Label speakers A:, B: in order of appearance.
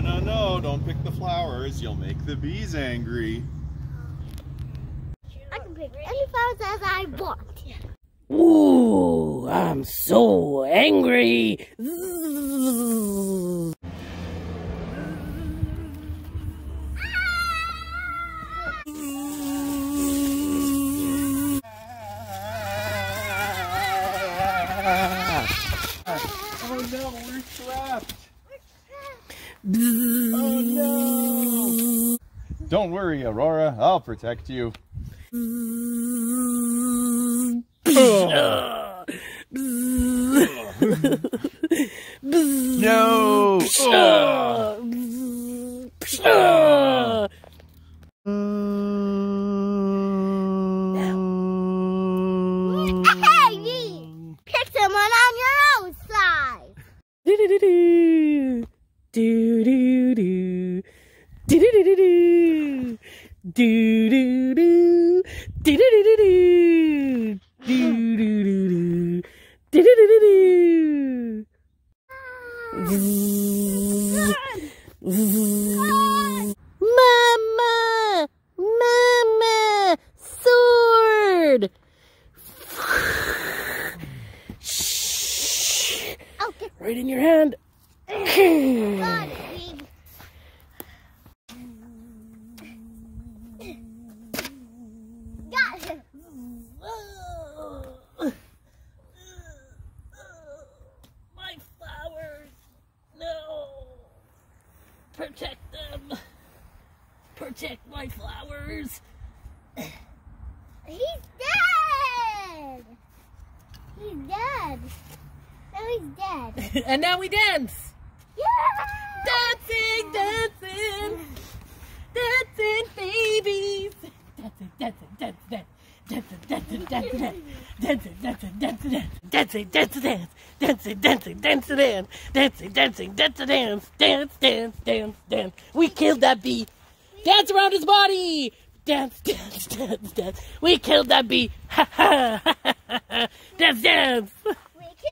A: no, no, don't pick the flowers. You'll make the bees angry.
B: I can pick any flowers as I want.
C: Ooh, I'm so angry.
A: Oh no, we're trapped. Oh no. Don't worry, Aurora. I'll protect you. No!
B: Hey, pick someone on your own side.
C: Do do do do do do do do do do do do do do do do Mama! Mama! Sword! Shh!
B: Okay.
C: Right in your hand.
B: Got it, Big. Got him.
C: My flowers. No. Protect them. Protect my flowers.
B: He's dead. He's dead. Now he's dead.
C: And now we dance.
B: Yeah!
C: Dancing, dancing. Dancing babies. Dancing, dancing, dancing, dancing, dancing, dancing, dancing, dancing, dancing, dancing, dancing, dance, dancing, dancing, dancing, dance, dancing, dancing, dancing, dance, dance, dance, dance, dance. We killed that bee. Dance around his body. Dance, dance, dance, dance. We killed that bee. Ha ha ha ha. Dance, dance.